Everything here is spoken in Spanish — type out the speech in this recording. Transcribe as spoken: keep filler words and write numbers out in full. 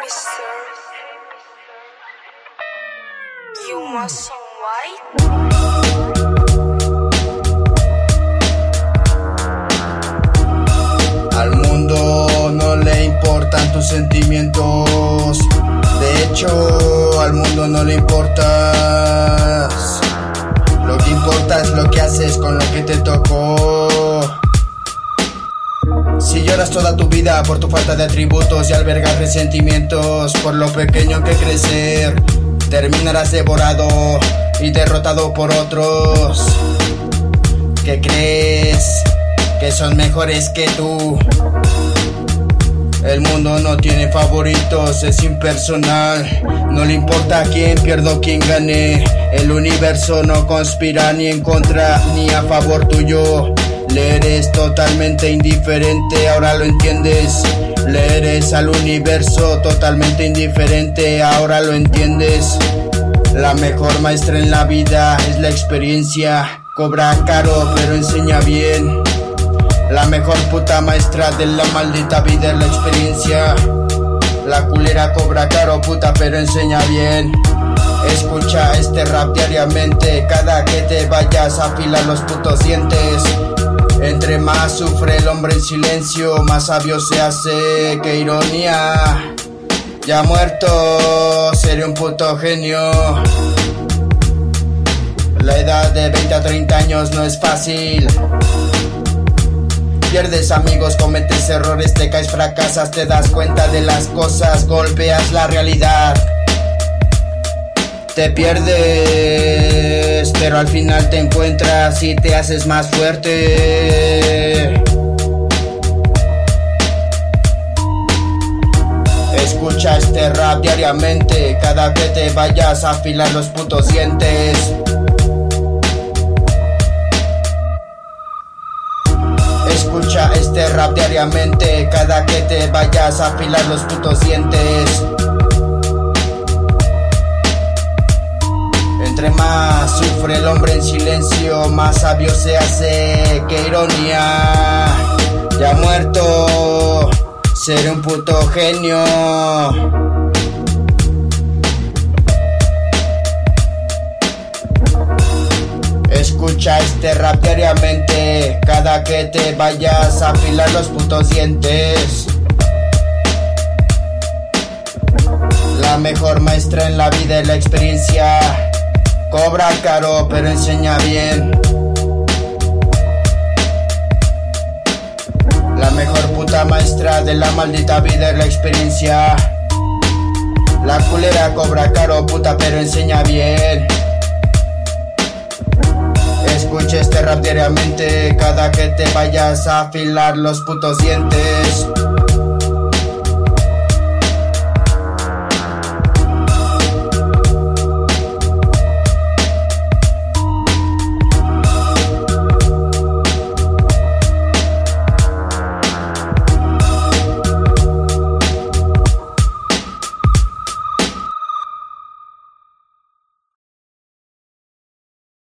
mister. You want some white? Al mundo no le importan tus sentimientos. De hecho, al mundo no le importas. Lo que importa es lo que haces con lo que te tocó. Si lloras toda tu vida por tu falta de atributos y albergas resentimientos por lo pequeño que crecer, terminarás devorado y derrotado por otros que crees que son mejores que tú. El mundo no tiene favoritos, es impersonal. No le importa quién pierda o quién gane. El universo no conspira ni en contra ni a favor tuyo. Le eres totalmente indiferente, ahora lo entiendes. Le eres al universo totalmente indiferente, ahora lo entiendes. La mejor maestra en la vida es la experiencia. Cobra caro pero enseña bien. La mejor puta maestra de la maldita vida es la experiencia. La culera cobra caro puta pero enseña bien. Escucha este rap diariamente, cada que te vayas afila los putos dientes. Entre más sufre el hombre en silencio, más sabio se hace. ¡Qué ironía! Ya muerto, seré un puto genio. La edad de veinte a treinta años no es fácil. Pierdes amigos, cometes errores, te caes, fracasas, te das cuenta de las cosas, golpeas la realidad. Te pierdes, pero al final te encuentras y te haces más fuerte. Escucha este rap diariamente, cada que te vayas a afilar los putos dientes. Escucha este rap diariamente, cada que te vayas a afilar los putos dientes. Entre más sufre el hombre en silencio, más sabio se hace. ¡Qué ironía! Ya muerto, seré un puto genio. Escucha este rap diariamente, cada que te vayas a afilar los putos dientes. La mejor maestra en la vida es la experiencia. Cobra caro pero enseña bien. La mejor puta maestra de la maldita vida es la experiencia. La culera cobra caro puta pero enseña bien. Escucha este rap diariamente, cada que te vayas a afilar los putos dientes.